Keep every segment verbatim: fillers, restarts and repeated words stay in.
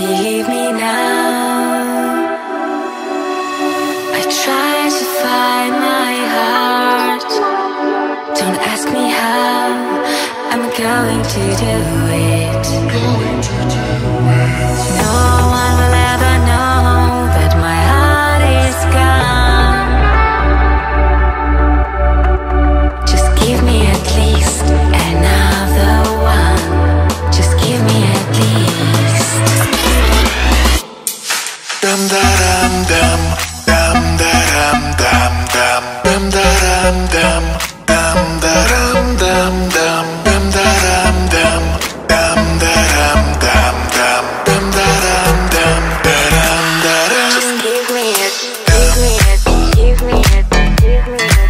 Believe me now. I try to find my heart. Don't ask me how. I'm going to do it. Going to do it. No one will ever know that my heart is gone. Just give me at least another one. Just give me at least. Dum da dum dum dum da dum dum dum dum da dum dum dum da dum dum dum dum da dum dum dum da dum dum dum dum da dum dum da dum da dum. Just give me it, give me it, give me it, give me it.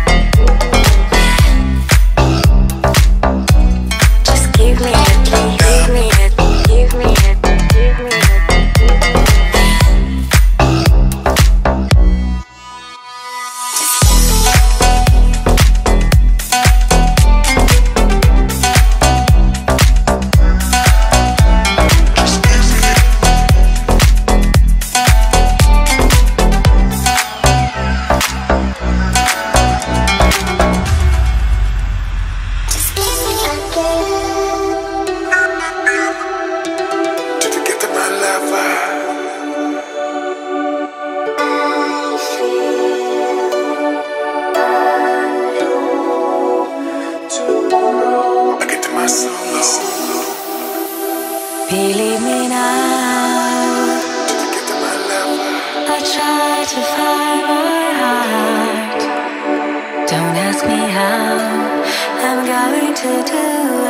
Just give me it, give me it, give me it, give me it. Did you get to my lover? I get to my solo. Believe me now. Did you get to my lover? I try to find my heart. Don't ask me how. I'm going to do